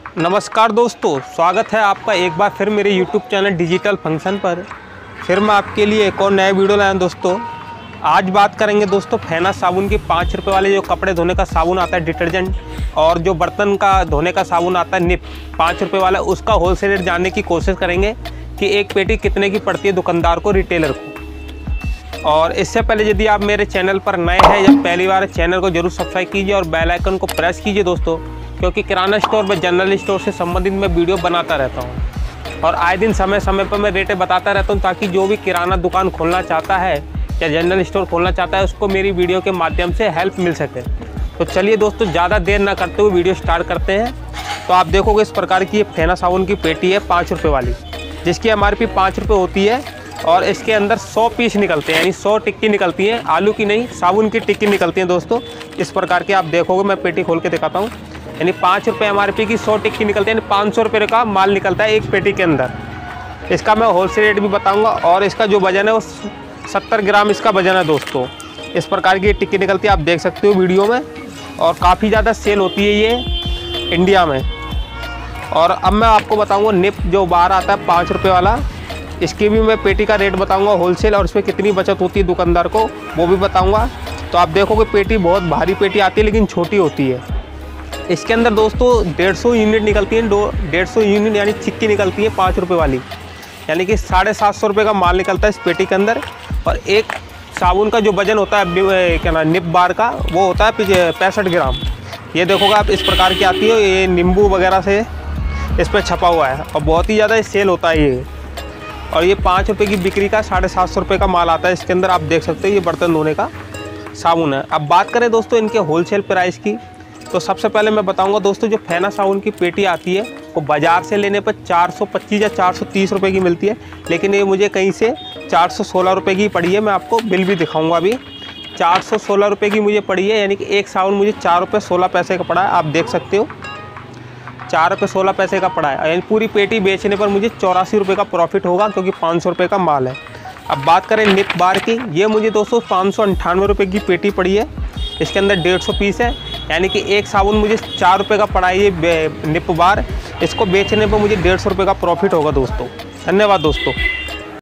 नमस्कार दोस्तों, स्वागत है आपका एक बार फिर मेरे YouTube चैनल डिजिटल फंक्शन पर। फिर मैं आपके लिए एक और नया वीडियो लाया हूं दोस्तों। आज बात करेंगे दोस्तों फेना साबुन की 5 रुपये वाले जो कपड़े धोने का साबुन आता है डिटर्जेंट, और जो बर्तन का धोने का साबुन आता है निप 5 रुपये वाला, उसका होलसेल रेट जानने की कोशिश करेंगे कि एक पेटी कितने की पड़ती है दुकानदार को, रिटेलर को। और इससे पहले यदि आप मेरे चैनल पर नए हैं या पहली बार चैनल को जरूर सब्सक्राइब कीजिए और बेल आइकन को प्रेस कीजिए दोस्तों, क्योंकि किराना स्टोर व जनरल स्टोर से संबंधित मैं वीडियो बनाता रहता हूं और आए दिन समय समय पर मैं रेटें बताता रहता हूं, ताकि जो भी किराना दुकान खोलना चाहता है या जनरल स्टोर खोलना चाहता है उसको मेरी वीडियो के माध्यम से हेल्प मिल सके। तो चलिए दोस्तों, ज़्यादा देर ना करते हुए वीडियो स्टार्ट करते हैं। तो आप देखोगे इस प्रकार की ये फेना साबुन की पेटी है 5 रुपये वाली, जिसकी MRP 5 रुपये होती है और इसके अंदर 100 पीस निकलते हैं, यानी 100 टिक्की निकलती हैं। आलू की नहीं, साबुन की टिक्की निकलती हैं दोस्तों। इस प्रकार के आप देखोगे, मैं पेटी खोल के दिखाता हूँ। यानी 5 रुपये MRP की 100 टिक्की निकलती है, यानी 500 रुपये का माल निकलता है एक पेटी के अंदर। इसका मैं होलसेल रेट भी बताऊँगा और इसका जो वज़न है वो 70 ग्राम इसका वज़न है दोस्तों। इस प्रकार की ये टिक्की निकलती है, आप देख सकते हो वीडियो में, और काफ़ी ज़्यादा सेल होती है ये इंडिया में। और अब मैं आपको बताऊँगा निप जो बाहर आता है 5 रुपये वाला, इसकी भी मैं पेटी का रेट बताऊंगा होलसेल, और इसमें कितनी बचत होती है दुकानदार को वो भी बताऊंगा। तो आप देखोगे पेटी बहुत भारी पेटी आती है लेकिन छोटी होती है। इसके अंदर दोस्तों 150 यूनिट निकलती है, 150 यूनिट यानी चिक्की निकलती है 5 रुपये वाली, यानी कि 750 रुपये का माल निकलता है इस पेटी के अंदर। और एक साबुन का जो वज़न होता है क्या नाम निप बार का, वो होता है 65 ग्राम। ये देखोगे आप इस प्रकार की आती है, ये नींबू वगैरह से इस पर छपा हुआ है और बहुत ही ज़्यादा सेल होता है ये। और ये 5 रुपये की बिक्री का 750 रुपये का माल आता है इसके अंदर। आप देख सकते हो ये बर्तन धोने का साबुन है। अब बात करें दोस्तों इनके होलसेल प्राइस की, तो सबसे पहले मैं बताऊंगा दोस्तों जो फेना साबुन की पेटी आती है वो बाज़ार से लेने पर 425 या 430 रुपये की मिलती है, लेकिन ये मुझे कहीं से 416 रुपये की पड़ी है। मैं आपको बिल भी दिखाऊँगा अभी। 416 रुपये की मुझे पड़ी है, यानी कि एक साबुन मुझे 4 रुपये 16 पैसे का पड़ा है। आप देख सकते हो 4 रुपये 16 पैसे का पड़ा है, यानी पूरी पेटी बेचने पर मुझे 84 रुपये का प्रॉफिट होगा, क्योंकि 500 रुपये का माल है। अब बात करें निप बार की, ये मुझे दोस्तों 598 रुपये की पेटी पड़ी है। इसके अंदर 150 पीस है, यानी कि एक साबुन मुझे 4 रुपये का पड़ा है ये निप बार। इसको बेचने पर मुझे 150 रुपये का प्रॉफिट होगा दोस्तों। धन्यवाद दोस्तों।